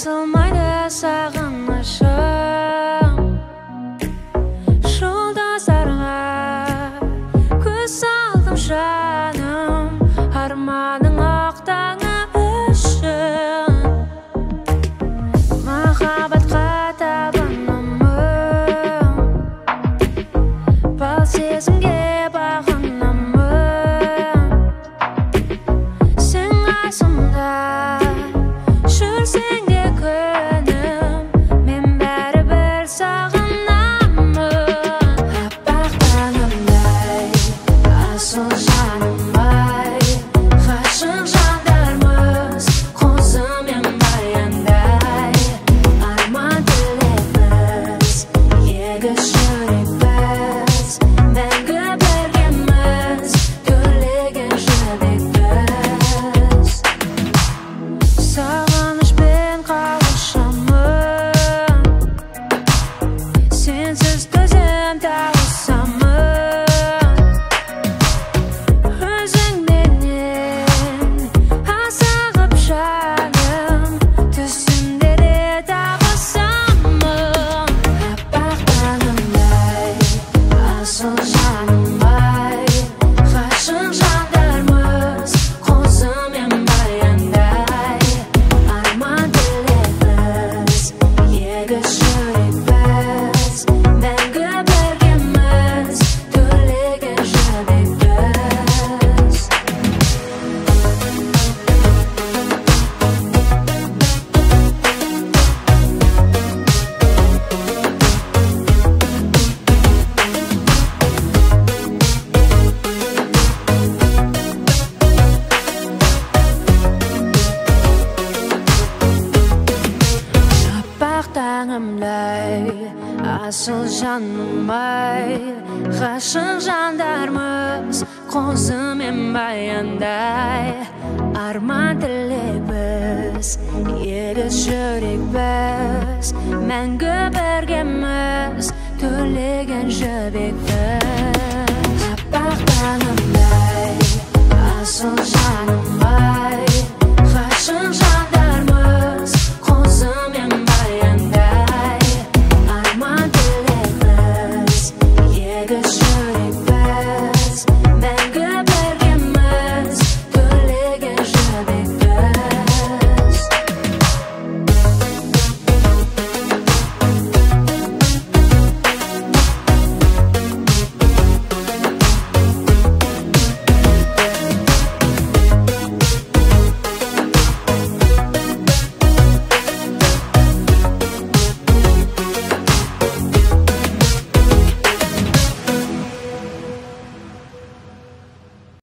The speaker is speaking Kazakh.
басылмайды сағынышым, жұлдыздарға көз салдым жаным, арманың ақтаңы үшін. Махаббатқа табынамын, бал сезімге бағынамын. Сен қасымда жүрсең де күнім, мен бәрібір сағынамын. Аппақ таңымдай, асыл жаным-ай, ғашық жандармыз, қозы мен баяндай. Арман тілекпіз, егіз жүрекпіз, мәңгі біргеміз, төлеген жібекпіз. Сағынышпен қауышамын, сенсіз төзем тауысамын. Өзіңменен асығып жаным, түсімде де табысамын. Аппақ таңымдай, асыл жаным-ай, ғашық жандармыз, қозы мен баяндай. Арман тілекпіз, егіз жүрекпіз, мәңгі біргеміз, төлеген жібекпіз. Аппақ таңымдай, асыл жаным-ай, ғашық жандармыз, қозы мен баяндай. Арман тілекпіз, егіз жүрекпіз, мәңгі біргеміз, төлеген жібекпіз. Аппақ таңымдай, асыл жаным-ай,